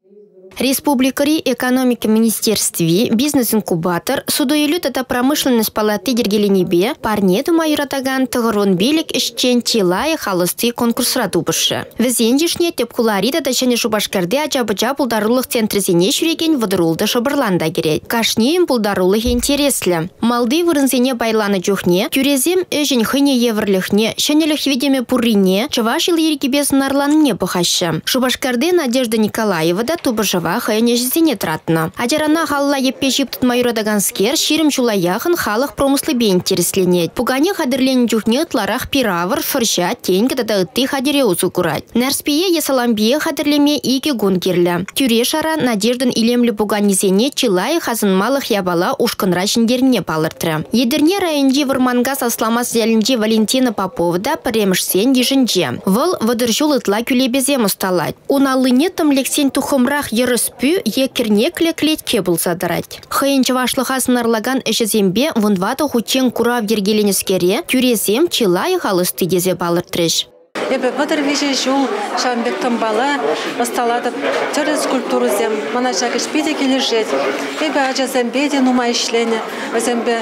Республикари экономика министерстве, бизнес-инкубатор, судоилют это промышленность палаты дергеленебе, парнету майратаган тығырон белік ішчен чилай халысты конкурсра тубышы. Візендешне тепкулари да дачане Шубашкарде ажабыжа пулдарулық центрзене шүреген вадырулды шыбырланда керет. Кашнеем пулдарулық интереслі. Малды вырынзене байланы жүхне, тюрезем өжін хыне еврліхне, шенелік видеме пуррине, чываш ил ерекебес нарланне бұхашы. Шубашкарде Надежда Николаева да тубышыва хайнежзене тратна. Аджарана халла еппе жиптут майродаганскер ширим чулаяхын халық промыслы интересленет. Пугане хадырлен жүхне тларах пиравр, фырша, тень кадада ытты хадире узу курать. Нарспие есаламбие хадырлеме иге гунгерлі. Тюре шара Надеждан илемлі пуганезене чилай хазынмалық ябала ушкынра шиндеріне палыртры. Едерне районде вырманга сасламас зелінже Валентина Поповда премшсен дежінже. Выл вадыржул ытла күлебезе мұсталать. Уналыне тымлексен тухымрах еріспü екерне клеклет кебыл задырать. Хайынчывашлыға сынарлаган әшізембе вұнваты хучен курав дергеленескере тюрезем чилай халысты дезе балыртрыш. Ебе бадыр веже жол шамбек тымбала басталадып тірі скульптурызем мана жагыш беде кележет. Ебе ажазембе де нума işleni өзембе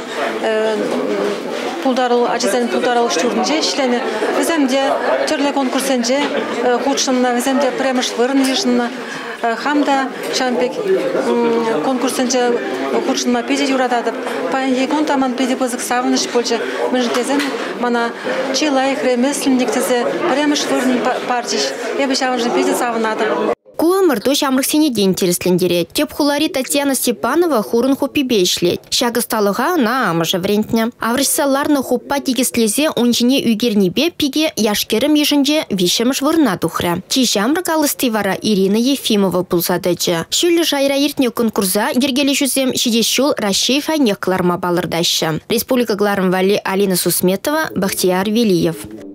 пулдарыл ажазен пулдарыл штурнже işleni өземде түрлі конкурсенже худшынна өземде премыш вырын ешынна хамда шамбек конкурсенже худшынма педе юрададып пайн егон таман педе бызык савыныш больше мыжтезем мана чилай хремеслинник тезе премыш вырын партиш ебе шавынжы педе савынадым. Куамырду шамрыксене день интереслендере. Тепхулари Татьяна Степанова хурын хупибе ишлет. Шагысталыға на амыжы врентне. Аврышсаларны хуппа тегестлезе онжине үйгернебе пиге яшкерім ежінже вишемыш вырна тухря. Чи шамрык алысты вара Ирина Ефимова пулсадычы. Шүлі жайра ертне конкурса ергелі жүзем шидешшул Рашей файнех кларма балырдайшы. Республика Гларым Вали Алина Сусметова, Бахтияр Велиев.